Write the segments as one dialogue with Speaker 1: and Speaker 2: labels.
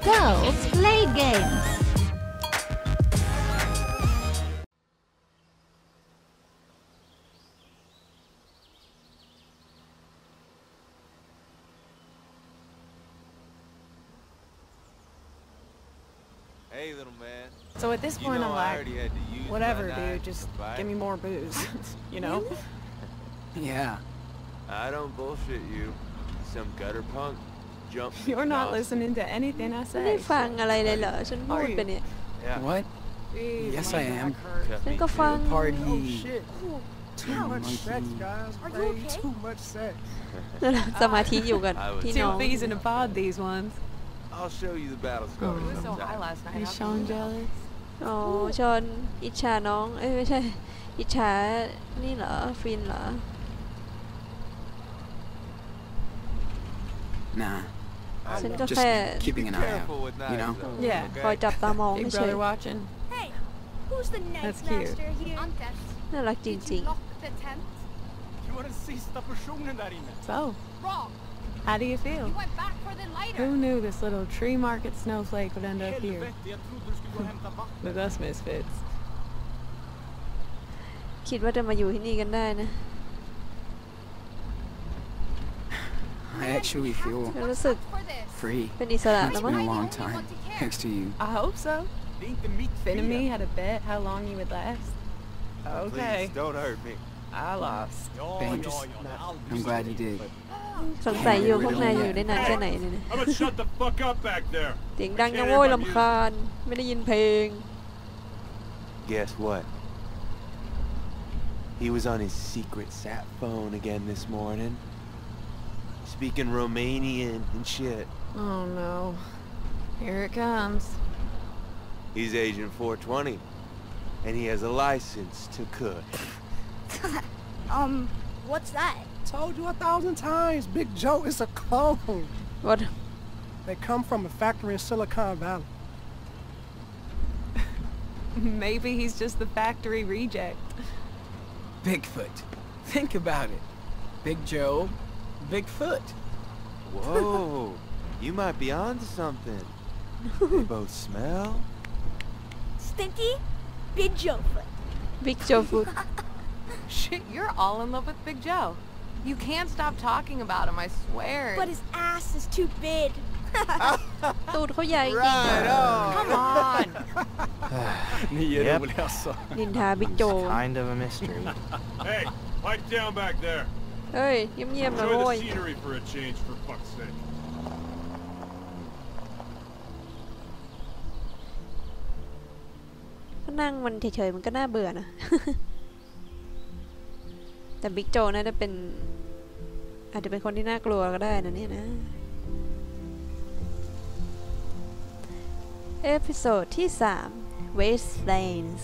Speaker 1: Adults play games.
Speaker 2: Hey, little man.
Speaker 3: So at this point, I'm like, whatever, dude, just give me more booze, you know?
Speaker 4: Yeah.
Speaker 2: I don't bullshit you. Some gutter punk jump.
Speaker 3: You're not listening to anything I
Speaker 5: ไม่ได้
Speaker 3: say.
Speaker 5: ฟังอะไรเลยเหรอฉันพูดไปเนี่ย
Speaker 2: Yeah.
Speaker 4: What?
Speaker 3: Jeez,
Speaker 4: Yes,
Speaker 3: my
Speaker 4: I am.
Speaker 3: back hurts.
Speaker 5: ฉันก็ฟัง
Speaker 4: Party.
Speaker 6: Too much sex, guys.
Speaker 7: Are you
Speaker 6: Way
Speaker 7: okay?
Speaker 6: too much sex.
Speaker 5: สมาธิอยู่กับ
Speaker 2: I was
Speaker 5: พี่น้อง
Speaker 3: Two peas in a pod, these ones.
Speaker 2: I'll show you the battle
Speaker 3: Oh,
Speaker 2: scars
Speaker 3: it was so
Speaker 2: sometime.
Speaker 3: high last night.
Speaker 5: Is
Speaker 3: How
Speaker 5: Sean
Speaker 3: come?
Speaker 5: jealous? อ๋อชอนอิจฉาน้องเอ้ยไม่ใช่อิจฉานี่เหรอฟินเหรอ
Speaker 4: Nah.
Speaker 5: ฉันก็
Speaker 4: Just
Speaker 5: แค่
Speaker 4: keeping an eye
Speaker 2: Careful
Speaker 4: out.
Speaker 2: with
Speaker 4: You know?
Speaker 2: knives,
Speaker 3: Yeah.
Speaker 2: okay?
Speaker 5: คอยจับตามอง
Speaker 3: Big
Speaker 5: เฉย
Speaker 3: brother watching.
Speaker 7: Hey, who's the knife
Speaker 3: That's cute.
Speaker 7: master here? Antes,
Speaker 5: ๆน่ารักจ
Speaker 7: did
Speaker 5: ริ
Speaker 7: you
Speaker 5: ง
Speaker 7: lock the tent?
Speaker 6: Du var den sista personen där inne.
Speaker 3: So,
Speaker 7: Wrong.
Speaker 3: how do you feel?
Speaker 7: You went back for the lighter.
Speaker 3: Who knew this little tree market snowflake would end up here
Speaker 6: Helvete, jag trodde du skulle gå och hämta vatten.
Speaker 3: with us misfits?
Speaker 5: ๆคิดว่าจะมาอยู่ที่นี่กันได้นะ
Speaker 4: I actually feel
Speaker 5: ฉันรู้สึก
Speaker 7: For this.
Speaker 4: free.
Speaker 5: เป็นอิสระ
Speaker 4: It's
Speaker 5: แล้ว
Speaker 4: been
Speaker 5: มั้ง
Speaker 4: a long time. Thanks to you.
Speaker 3: I hope so.
Speaker 6: Det är inte mitt
Speaker 3: Finn and me
Speaker 6: fel.
Speaker 3: had a bet how long you would last. Okay,
Speaker 2: Please, don't hurt me.
Speaker 3: I lost.
Speaker 6: Ja,
Speaker 4: Thanks.
Speaker 6: ja, ja. det är aldrig
Speaker 4: I'm glad you
Speaker 6: slut.
Speaker 4: did.
Speaker 5: สงสัยอยู่พวกนายอยู่ได้นานแค่ไหนเนี่ยนะ
Speaker 6: How about shut the fuck up back there?
Speaker 5: เสียงดังยังโว้ยรำคาญไม่ได้ยินเพลง
Speaker 2: Guess what? He was on his secret sat phone again this morning. Speaking Romanian and shit.
Speaker 3: Oh no. Here it comes.
Speaker 2: He's Agent 420. And he has a license to cook.
Speaker 7: What's that?
Speaker 6: Told you 1,000 times. Big Joe is a clone.
Speaker 5: What
Speaker 6: They come from a factory in Silicon Valley.
Speaker 3: Maybe he's just the factory reject.
Speaker 4: Bigfoot. Think about it. Big Joe, Bigfoot.
Speaker 2: Whoa, you might be onto something. They both smell.
Speaker 7: Stinky? Big Joe foot.
Speaker 5: Big Joe Food
Speaker 3: Shit, you're all in love with Big Joe. You can't stop talking about him, I swear.
Speaker 7: But his ass is too big.
Speaker 5: ตูดเขาใหญ่จริง
Speaker 2: Right on.
Speaker 3: Come on.
Speaker 6: Ni är
Speaker 8: Yep.
Speaker 6: roliga alltså.
Speaker 5: นินทาบิ๊กโจ
Speaker 8: Kind of a mystery.
Speaker 9: Hey, pipe down back there.
Speaker 5: เฮ้ยเงียบๆนะ
Speaker 9: Enjoy
Speaker 5: โว้ย
Speaker 9: the scenery for a change, for fuck's sake.
Speaker 5: ก็นั่งมันเฉยๆมันก็น่าเบื่อนะ แต่บิ๊กโจน่าจะเป็นอาจจะเป็นคนที่น่ากลัวก็ได้นะเนี่ยนะ เอพิโซดที่ 3 Wastelands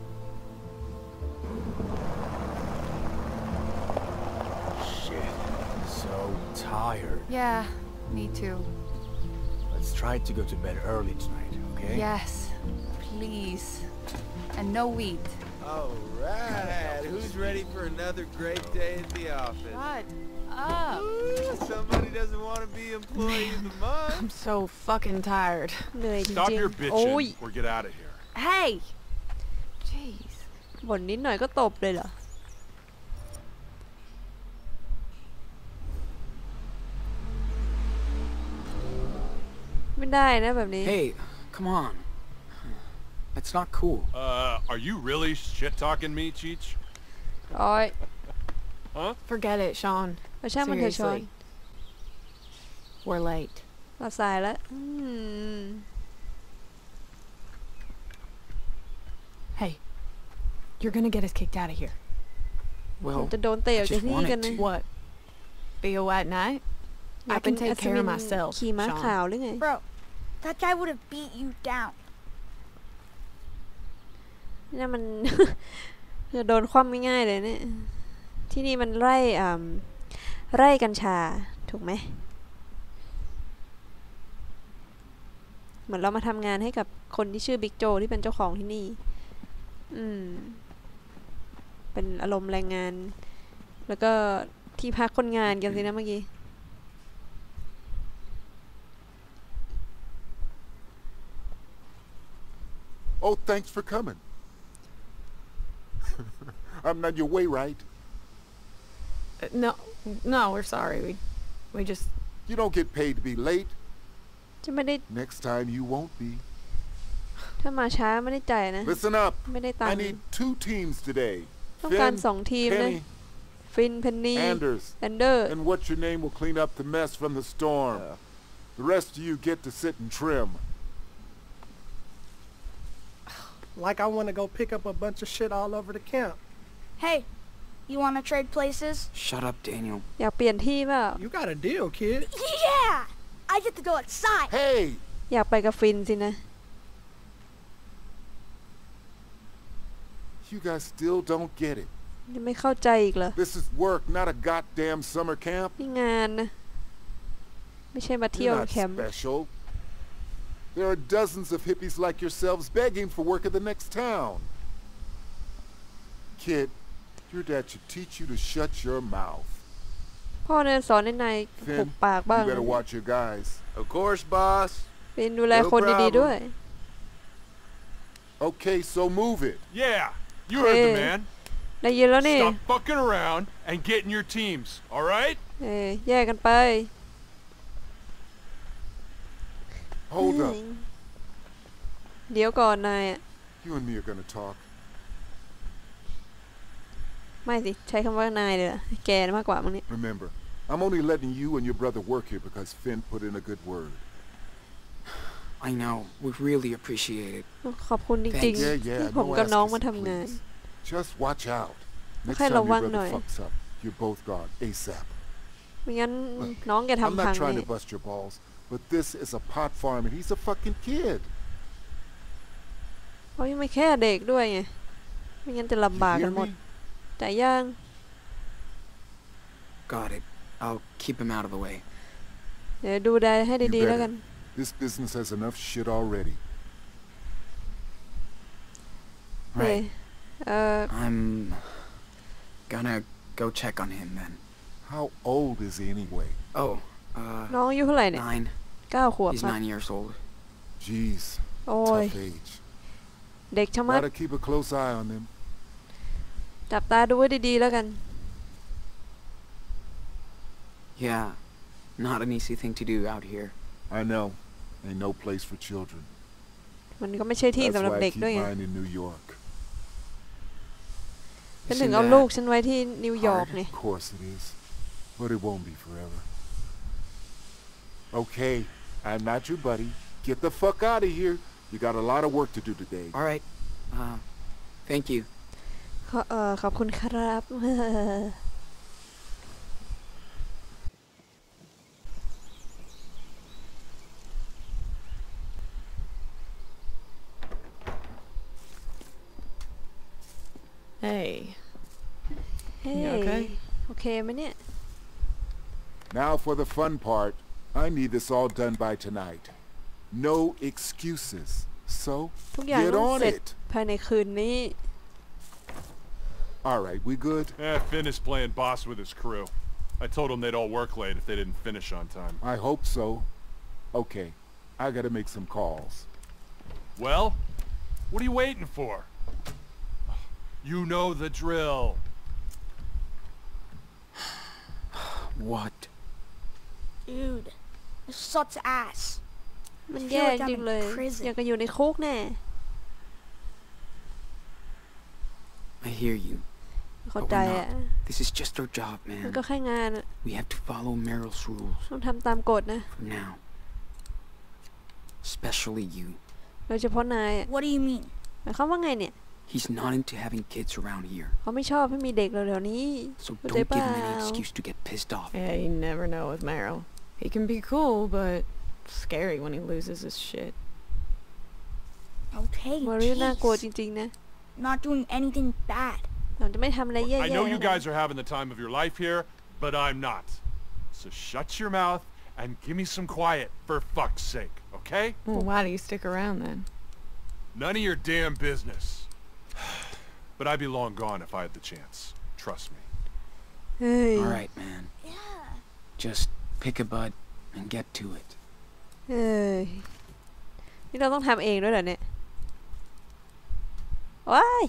Speaker 6: Shit. So tired.
Speaker 3: Yeah, me too.
Speaker 6: Let's try to go to bed early tonight, okay?
Speaker 3: Yes, please. And no wheat.
Speaker 2: All right, who's ready for another great day at the office?
Speaker 3: Shut up.
Speaker 2: Ooh, somebody doesn't want to be employee of the month.
Speaker 3: I'm so fucking tired.
Speaker 5: เหนื่อยจ
Speaker 9: Stop
Speaker 5: ริง
Speaker 9: your
Speaker 5: ๆ โอ้ย
Speaker 9: bitching or get out of here.
Speaker 3: Hey! Jeez.
Speaker 5: บ่นนิดหน่อยก็ตบเลยเหรอ ไม่ได้นะแบบนี้
Speaker 4: Hey, come on. That's not cool.
Speaker 9: Are you really shit-talking me, Cheech?
Speaker 5: โอ้ย
Speaker 3: Forget it, Sean.
Speaker 5: เอาช่างมันเถอะชอน
Speaker 3: Seriously. We're late.
Speaker 5: เราสายแล้ว
Speaker 3: Hey, you're gonna get us kicked out of here.
Speaker 5: ผม
Speaker 4: Well,
Speaker 5: จะโดนเตะออกจาก
Speaker 4: I just
Speaker 5: ที่นี่กัน
Speaker 4: wanted
Speaker 5: นะ
Speaker 4: to.
Speaker 3: What? Be a white knight?
Speaker 5: อยาก
Speaker 3: I
Speaker 5: เป็น
Speaker 3: can
Speaker 5: อั
Speaker 3: take
Speaker 5: ศ
Speaker 3: care
Speaker 5: วิ
Speaker 3: of
Speaker 5: น
Speaker 3: myself,
Speaker 5: ขี่ม้า
Speaker 3: Sean.
Speaker 5: ขาวหรือไง
Speaker 7: Bro, that guy would have beat you down.
Speaker 5: นี่มัน จะโดนคว่ำง่ายๆเลยเนี่ย ที่นี่มันไร่กัญชาถูกไหม เหมือนเรามาทำงานให้กับคนที่ชื่อบิ๊กโจที่เป็นเจ้าของที่นี่ เป็นอารมณ์แรงงาน แล้วก็ที่พักคนงานกัน
Speaker 4: Mm.
Speaker 5: สินะเมื่อกี้
Speaker 4: Hey,
Speaker 5: เ
Speaker 4: come on.
Speaker 5: มื่อกี้
Speaker 4: Let's try to go to bed early tonight, okay?
Speaker 5: เ
Speaker 4: Yeah.
Speaker 5: มื่อกี้
Speaker 4: Well,
Speaker 5: เ
Speaker 4: I
Speaker 5: มื่อกี้
Speaker 4: just wanted to.
Speaker 8: Oh, thanks for coming. I'm not your way, right?
Speaker 3: No, we're sorry. We just...
Speaker 8: You don't get paid to be late.
Speaker 5: จะไม่ได้
Speaker 8: Next time you won't be.
Speaker 5: ถ้ามาช้าไม่ได้จ่ายนะ
Speaker 8: Listen up.
Speaker 5: ไม่ได้ตัง
Speaker 8: I
Speaker 5: ค์
Speaker 8: need 2 teams today.
Speaker 5: ต้องการ
Speaker 8: Finn,
Speaker 5: 2 ทีมนะ
Speaker 8: Penny,
Speaker 5: ฟินเพนนี
Speaker 8: Anders,
Speaker 5: แอนเดอร์
Speaker 8: and what's your name will clean up the mess from the storm. The rest of you get to sit and trim.
Speaker 10: Like I want to go pick up a bunch of shit all over the camp.
Speaker 7: Hey, you want to trade places?
Speaker 4: Shut up, Daniel.
Speaker 5: อยากเปลี่ยนที่เปล่า
Speaker 10: You got a deal, kid.
Speaker 7: Yeah! I get to go outside.
Speaker 8: Hey!
Speaker 5: อยากไปกับฟินสินะ
Speaker 8: You guys still don't get it.
Speaker 5: ยังไม่เข้าใจอีกเหรอ
Speaker 8: This is work, not a goddamn summer camp.
Speaker 5: นี่งานนะไม่ใช่มาเที่ยว
Speaker 8: You're not
Speaker 5: แคมป์
Speaker 8: special. There are dozens of hippies like yourselves begging for work in the next town. Kid, your dad should teach you to shut your mouth.
Speaker 5: พ่อเนี่ยสอนให้นายหุบ
Speaker 8: Finn,
Speaker 5: ปากบ้าง
Speaker 8: you better watch your guys.
Speaker 2: Of course, boss.
Speaker 5: ฟินดูแล
Speaker 2: No
Speaker 5: คนดี
Speaker 2: problem.
Speaker 5: ๆด้วย
Speaker 8: Okay, so move it.
Speaker 9: Yeah, you heard the
Speaker 5: Hey.
Speaker 9: man.
Speaker 5: ได้ยินแล้วนี่
Speaker 9: Stop fucking around and get in your teams, all right?
Speaker 5: แยกกันไป
Speaker 8: Hold up.
Speaker 5: เดี๋ยวก่อนนายอะ
Speaker 8: You and me are gonna talk.
Speaker 5: ไม่สิ ใช้คำว่านายเลยอะแกมากกว่ามั้งเนี่ย
Speaker 8: Remember, I'm only letting you and your brother work here because Finn put in a good word.
Speaker 4: I know. We really appreciate it.
Speaker 5: ขอบคุณจริง
Speaker 8: Yeah,
Speaker 5: ๆ
Speaker 8: yeah.
Speaker 5: ที่ผม
Speaker 8: No
Speaker 5: กับน้อง
Speaker 8: asking,
Speaker 5: มาทำงาน
Speaker 8: please. Just watch out. Next
Speaker 5: Okay,
Speaker 8: time your
Speaker 5: ระวัง
Speaker 8: brother
Speaker 5: หน่อย
Speaker 8: fucks up, you're both gone ASAP.
Speaker 5: ไม่งั้น
Speaker 8: Look,
Speaker 5: น้องแก
Speaker 8: I'm
Speaker 5: ทำพั
Speaker 8: not
Speaker 5: ง
Speaker 8: trying
Speaker 5: นี่
Speaker 8: to bust your balls, but this is a pot farm and he's a fucking kid.
Speaker 5: เขายังไม่แค่เด็กด้วยไง ไม่งั้นจะลำบาก
Speaker 8: You
Speaker 5: กัน
Speaker 8: hear
Speaker 5: หมด
Speaker 8: me?
Speaker 5: แต่ย่าง
Speaker 4: Got it. I'll keep him out of the way.
Speaker 5: เดี๋ยวดูแลให้
Speaker 8: You
Speaker 5: ดีๆแล้วกัน
Speaker 8: better. This business has enough shit already.
Speaker 5: เฮ้ย
Speaker 4: Right. I'm gonna go check on him then.
Speaker 8: How old is he anyway?
Speaker 4: Oh,
Speaker 5: น้องอายุเท่าไหร่เนี่ย
Speaker 4: 9.
Speaker 5: 9 ขวบ
Speaker 4: He's
Speaker 5: ครับ
Speaker 4: 9 years old.
Speaker 8: Jeez,
Speaker 5: โอ้ย
Speaker 8: tough age.
Speaker 5: เด็กชะมัด
Speaker 8: Gotta keep a close eye on them.
Speaker 5: จับตาดูไว้ดีๆแล้วกัน
Speaker 4: Yeah, not an easy thing to do out here.
Speaker 8: I know. Ain't no place for children.
Speaker 5: มันก็ไม่ใช่ที่
Speaker 8: That's
Speaker 5: สำหรับ
Speaker 8: why I
Speaker 5: เด็ก
Speaker 8: keep
Speaker 5: ด้วยไง
Speaker 8: mine in New York.
Speaker 5: ฉันถึง
Speaker 4: Isn't
Speaker 5: เอาลูก
Speaker 4: that
Speaker 5: ฉันไว้ที่นิวยอร์ก
Speaker 4: hard?
Speaker 5: ไง
Speaker 8: Of course it is. But it won't be forever. Okay, I'm not your buddy. Get the fuck out of here. You got a lot of work to do today.
Speaker 4: All right. Thank you.
Speaker 5: ขอบคุณครับ
Speaker 3: Hey.
Speaker 5: เฮ้
Speaker 3: You okay?
Speaker 5: โอเคไหมเนี่ย
Speaker 8: Now for the fun part. I need this all done by tonight. No excuses. So,
Speaker 5: ทุกอย่าง
Speaker 8: get
Speaker 5: ต้อง
Speaker 8: on
Speaker 5: เสร็จ
Speaker 8: it.
Speaker 5: ภายในคืนนี้
Speaker 8: All right, we good?
Speaker 9: Finn is playing boss with his crew. I told him they'd all work late if they didn't finish on time.
Speaker 8: I hope so. Okay, I gotta make some calls.
Speaker 9: Well, what are you waiting for? You know the drill.
Speaker 4: What?
Speaker 7: Dude, this sucks ass.
Speaker 5: มัน
Speaker 7: I feel
Speaker 5: แย่
Speaker 7: like
Speaker 5: จ
Speaker 7: I'm
Speaker 5: ริง
Speaker 7: in
Speaker 5: เลย
Speaker 7: prison.
Speaker 5: อยากจะอยู่ในคุกแน่
Speaker 4: I hear you.
Speaker 5: เข้า
Speaker 4: But
Speaker 5: ใจ
Speaker 4: we're
Speaker 5: อ่ะ
Speaker 4: not. This is just our job,
Speaker 5: มัน
Speaker 4: man.
Speaker 5: ก็แค่งานอะ
Speaker 4: We have to follow Meryl's rules.
Speaker 5: ต้องทำตามกฎนะ
Speaker 4: From now. Especially you.
Speaker 5: โดยเฉพาะนายอะ
Speaker 7: What do you mean?
Speaker 5: หมายความว่าไงเนี่ย
Speaker 4: He's not into having kids around here.
Speaker 5: เขาไม่ชอบให้มีเด็กแถวๆนี้
Speaker 4: So
Speaker 5: เข้าใจ
Speaker 4: don't
Speaker 5: เป
Speaker 4: give
Speaker 5: ล่า
Speaker 4: him any excuse to get pissed off.
Speaker 3: Yeah, you never know with Meryl. He can be cool, but scary when he loses his shit.
Speaker 7: Okay,
Speaker 5: มาริน่ากลัว
Speaker 7: jeez.
Speaker 5: จริงๆนะ
Speaker 7: Not doing anything bad.
Speaker 5: เราจะไม่ทำอะไรแย่
Speaker 9: I
Speaker 5: ๆ
Speaker 9: know you
Speaker 5: นะ
Speaker 9: guys are having the time of your life here, but I'm not. So shut your mouth and give me some quiet, for fuck's sake, okay?
Speaker 3: Well, why do you stick around then?
Speaker 9: None of your damn business. But I'd be long gone if I had the chance. Trust me.
Speaker 5: เฮ้ย
Speaker 4: All right, man.
Speaker 7: Yeah.
Speaker 4: Just pick a bud and get to it.
Speaker 5: เฮ้ยนี่เราต้องทำเองด้วยเหรอเนี่ยว้าย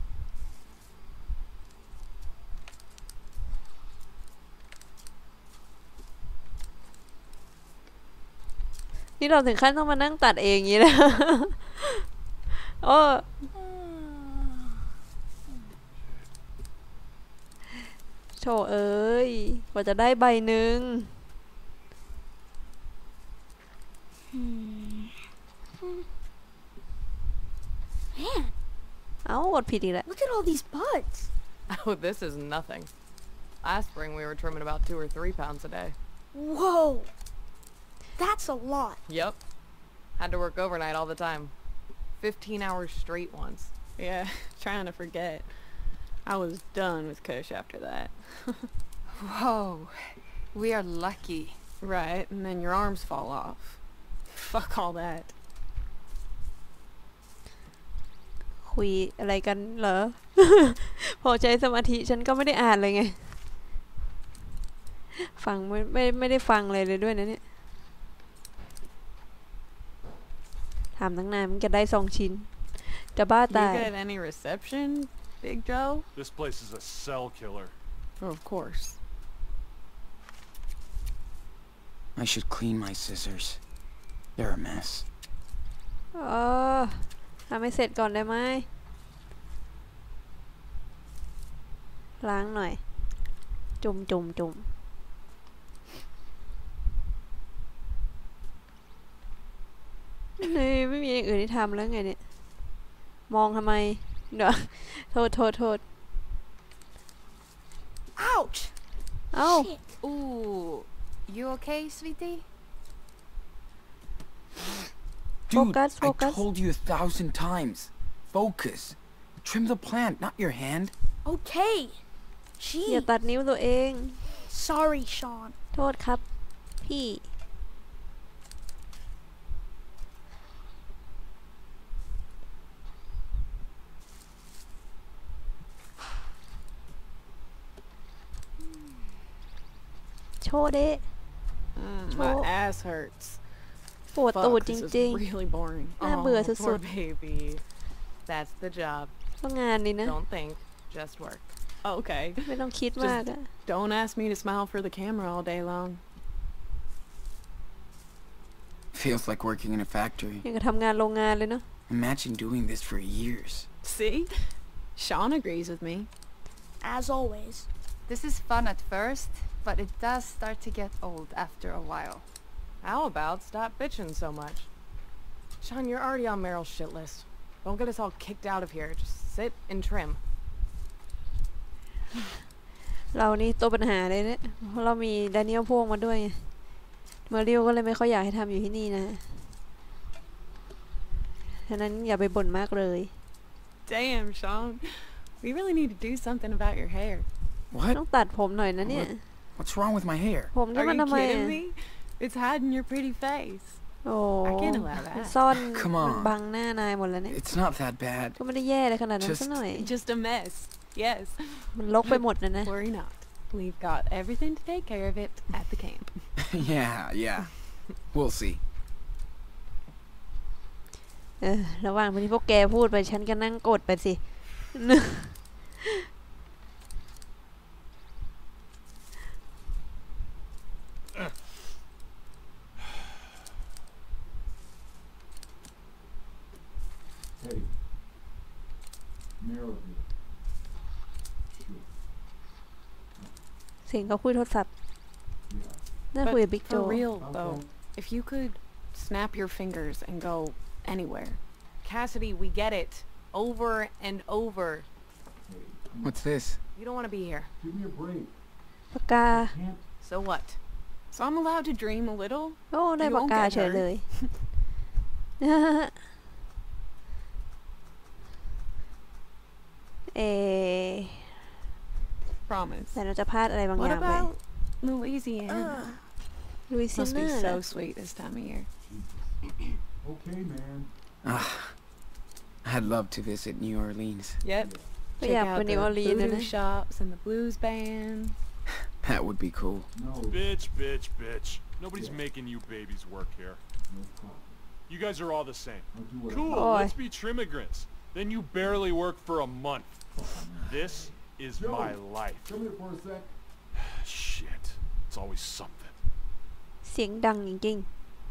Speaker 5: นี่เราถึงขั้นต้องมานั่งตัดเองอย่างนี้เลย โอ้โถเอ้ยกว่าจะได้ใบหนึ่งเอ้ากดผิดอีกแล้ว
Speaker 7: Look at all these buds.
Speaker 3: Oh, this is nothing. Last spring we were trimming about 2 or 3 pounds a day.
Speaker 7: Whoa. That's a lot.
Speaker 3: Yep. Had to work overnight all the time. 15 hours straight once.
Speaker 11: Yeah, trying to forget. I was done with Kush after that.
Speaker 1: Whoa. We are lucky.
Speaker 11: Right, and then your arms fall off. Fuck all that.
Speaker 5: คุยอะไรกันเหรอ พอใจสมาธิฉันก็ไม่ได้อ่านเลยไง ฟังไม่ได้ฟังเลยด้วยนะเนี่ยถามตั้งนานมันจะได้2 ชิ้น จะบ้า
Speaker 11: You
Speaker 5: ตาย
Speaker 11: get any reception, Big Joe?
Speaker 9: This place is a cell killer.
Speaker 11: Oh, of course.
Speaker 4: I should clean my scissors. They're a mess.
Speaker 5: ทำให้เสร็จก่อนได้ไหมล้างหน่อย จุ่มนี่ไม่มีอย่างอื่นที่ทำแล้วไงเนี่ย มองทำไมเดี๋ยวโทษ
Speaker 7: Ouch.
Speaker 5: เอ้า
Speaker 7: Shit.
Speaker 1: Ooh. You okay, sweetie?
Speaker 4: Dude,
Speaker 5: Focus.
Speaker 4: I told you 1,000 times. Focus. Trim the plant, not your hand.
Speaker 7: Okay.
Speaker 5: อย่า
Speaker 7: Gee.
Speaker 5: ตัดนิ้วตัวเอง
Speaker 7: Sorry, Sean.
Speaker 5: โทษครับ พี่ โชว์เด้
Speaker 11: My ass hurts.
Speaker 5: ปวดตูด
Speaker 11: Fuck,
Speaker 5: จ
Speaker 11: this is
Speaker 5: ริง
Speaker 11: really boring.
Speaker 5: น่าเบื่อ
Speaker 3: Oh,
Speaker 5: สุ
Speaker 3: poor
Speaker 5: ด
Speaker 3: baby. That's the job.
Speaker 5: ๆก็งานนี่นะ
Speaker 3: Don't think, just work.
Speaker 11: Okay.
Speaker 5: ไม่ต้องคิดมากอะ
Speaker 11: Don't ask me to smile for the camera all day long.
Speaker 4: Feels like working in a factory.
Speaker 5: ยังกับทำงานโรงงานเลยเนาะ
Speaker 4: Imagine doing this for years.
Speaker 11: See? Sean agrees with me.
Speaker 7: As always.
Speaker 1: This is fun at first, but it does start to get old after a while.
Speaker 3: How about stop bitching so much? Sean, you're already on Meryl's shit list. Don't get us all kicked out of here. Just sit and trim.
Speaker 5: เรานี่ตัวปัญหาเลยเนี่ยเพราะเรามีแดเนียลพ่วงมาด้วยไงเมอริลก็เลยไม่ค่อยอยากให้ทำอยู่ที่นี่นะฉะนั้นอย่าไปบ่นมากเลย
Speaker 11: Damn, Sean. We really need to do something about your hair.
Speaker 5: ต้
Speaker 4: What?
Speaker 5: องตัดผมหน่อยนะเนี่ย
Speaker 4: What's wrong with my hair?
Speaker 5: ผมนี่
Speaker 11: Are
Speaker 5: มัน
Speaker 11: you
Speaker 5: ทำไม
Speaker 11: kidding
Speaker 5: อะ
Speaker 11: me? It's hiding your pretty face.
Speaker 5: โอ้
Speaker 11: I can't allow
Speaker 5: มัน
Speaker 11: that.
Speaker 5: ซ่อน
Speaker 4: Come on
Speaker 5: มันบังหน้านายหมดแล้วเนี่ย
Speaker 4: It's not that bad.
Speaker 5: ก็ไม่ได้แย่เลยขนาดนั้น
Speaker 4: Just-
Speaker 5: ซะหน่อย
Speaker 11: Just a mess. Yes.
Speaker 5: มันรกไปหมดนะนะ
Speaker 11: Worry not. We've got everything to take care of it at the camp.
Speaker 4: Yeah. We'll see.
Speaker 5: ระหว่างที่พวกแกพูดไปฉันก็นั่งกดไปสิ
Speaker 8: Hey. Meryl here.
Speaker 5: เสียงเขาคุยโทรศัพท์
Speaker 8: Yeah.
Speaker 5: น่าคุยกับบิ๊กโจ
Speaker 11: For real,
Speaker 8: Okay.
Speaker 11: though, if you could snap your fingers and go anywhere.
Speaker 3: Cassidy, we get it. Over and over.
Speaker 8: Hey,
Speaker 4: What's this?
Speaker 3: You don't want to be here.
Speaker 8: give me a break.
Speaker 5: ปากกา
Speaker 8: Can't.
Speaker 3: So what?
Speaker 11: So I'm allowed to dream a little?
Speaker 5: โอ้ได้
Speaker 11: You
Speaker 5: ปาก
Speaker 11: won't
Speaker 5: กา
Speaker 11: get
Speaker 5: เฉย
Speaker 11: hurt.
Speaker 5: เลย เอ
Speaker 11: Promise.
Speaker 5: แต่เราจะพลาดอะไรบางอ
Speaker 11: What
Speaker 5: ย่างไป
Speaker 11: about Louisiana?
Speaker 5: ลุยซิ
Speaker 11: Must
Speaker 5: น่า
Speaker 11: be so sweet this time of year.
Speaker 8: Okay, man.
Speaker 4: I'd love to visit New Orleans.
Speaker 11: Yep.
Speaker 5: ก็
Speaker 11: Check
Speaker 5: อยากไป
Speaker 11: out
Speaker 5: นิวออร์
Speaker 11: the
Speaker 5: ลีนส์นะ
Speaker 11: voodoo shops and the blues band.
Speaker 4: That would be cool.
Speaker 8: No.
Speaker 9: Bitch. Nobody's making you babies work here.
Speaker 8: No problem.
Speaker 9: You guys are all the same.
Speaker 8: I'll do what I
Speaker 9: Cool,
Speaker 5: Boy.
Speaker 9: let's be trim-migrants. Then you barely work for a month. This is my life.
Speaker 8: Come here for a sec.
Speaker 9: Shit. It's always something.
Speaker 5: เสียงดังจริง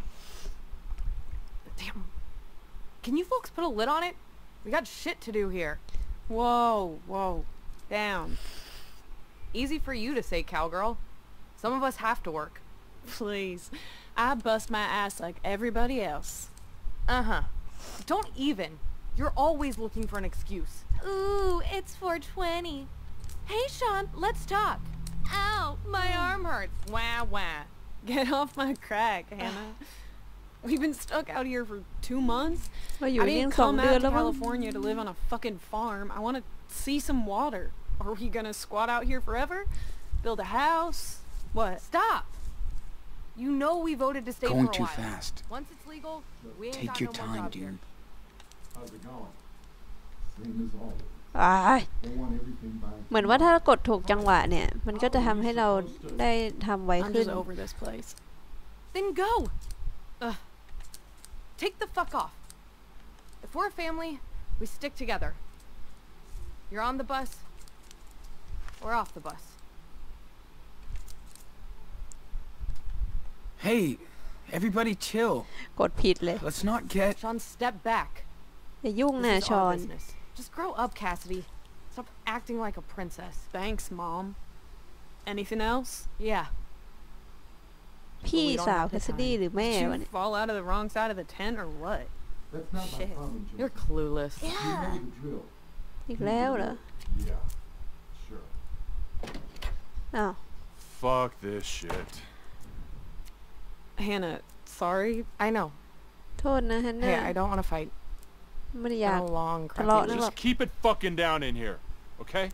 Speaker 3: Damn. Can you folks put a lid on it? We got shit to do here. Whoa, whoa. Down. Easy for you to say, cowgirl. Some of us have to work.
Speaker 11: Please. I bust my ass like everybody else.
Speaker 3: Uh-huh. Don't even. You're always looking for an excuse.
Speaker 11: Ooh, it's 420. Hey, Sean, let's talk. Ow, my arm hurts.
Speaker 3: Wah, wah.
Speaker 11: Get off my crack, Hannah. We've been stuck out here for 2 months.
Speaker 5: ๆว่าอยู่
Speaker 11: I
Speaker 5: นี่
Speaker 11: didn't
Speaker 5: 2
Speaker 11: come
Speaker 5: เดือน
Speaker 11: out
Speaker 5: แล้
Speaker 11: to
Speaker 5: วมั้ง
Speaker 11: California to live on a fucking farm. I want to see some water. Are we gonna squat out here forever? Build a house? What?
Speaker 3: Stop. You know we voted to stay
Speaker 4: Going
Speaker 3: for a
Speaker 4: too
Speaker 3: while.
Speaker 4: fast.
Speaker 3: Once it's legal, we ain't
Speaker 4: Take
Speaker 3: got
Speaker 4: your
Speaker 3: no more
Speaker 4: time,
Speaker 3: job here.
Speaker 4: dude.
Speaker 8: How's it going? Same as always.
Speaker 5: อ้าย
Speaker 8: They want everything by
Speaker 5: เหมือนว่าถ้ากดถูกจังหวะเนี่ยมันก็จะทำให้เราได้ทำไว
Speaker 11: I'm
Speaker 5: ขึ้น
Speaker 11: just over this place.
Speaker 3: Then go. Ugh. Take the fuck off. If we're a family, we stick together. You're on the bus. We're off the bus.
Speaker 4: Hey, everybody chill.
Speaker 5: กดผิดเลย
Speaker 4: Let's not get...
Speaker 3: Sean, step back.
Speaker 5: อย่ายุ่ง
Speaker 3: This
Speaker 5: นะ
Speaker 3: is
Speaker 5: ชอ
Speaker 3: our
Speaker 5: น
Speaker 3: business. Just grow up, Cassidy. Stop acting like a princess.
Speaker 11: Thanks, Mom. Anything else?
Speaker 3: Yeah.
Speaker 5: พี่
Speaker 3: we don't
Speaker 5: สาว
Speaker 3: have
Speaker 5: แค
Speaker 3: the
Speaker 5: สดี้
Speaker 3: time.
Speaker 5: หรือแม่
Speaker 11: Did
Speaker 5: วะ
Speaker 11: you
Speaker 5: เนี่ย
Speaker 11: fall out of the wrong side of the tent or what?
Speaker 8: That's not my
Speaker 3: Shit.
Speaker 8: problem, Jim.
Speaker 3: You're clueless.
Speaker 8: You know the drill.
Speaker 5: อีกแล้วเหรอ
Speaker 8: Yeah, sure.
Speaker 5: อ้าว
Speaker 9: Fuck this shit.
Speaker 11: Hannah, sorry.
Speaker 3: I know.
Speaker 5: โทษนะฮันน่า
Speaker 3: Hey, I don't want to fight.
Speaker 5: ไม่ได้อ
Speaker 3: Been
Speaker 5: ยาก
Speaker 3: a long,
Speaker 5: A lot,
Speaker 3: crappy
Speaker 5: no.
Speaker 9: Just keep it fucking down in here, okay?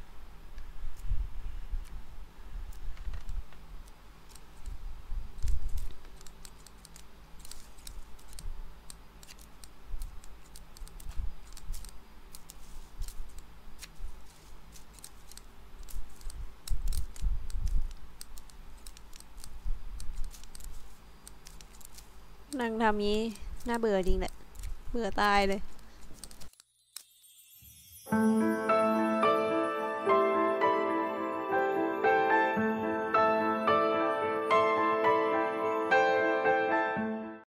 Speaker 5: นั่งทำงี้น่าเบื่อจริงแหละเบื่อตายเลย